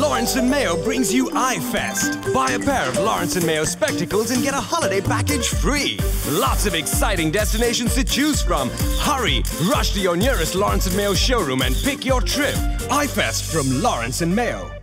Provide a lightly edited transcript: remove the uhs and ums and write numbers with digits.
Lawrence & Mayo brings you ifest. Buy a pair of Lawrence & Mayo spectacles and get a holiday package free. Lots of exciting destinations to choose from. Hurry! Rush to your nearest Lawrence & Mayo showroom and pick your trip. ifest from Lawrence & Mayo.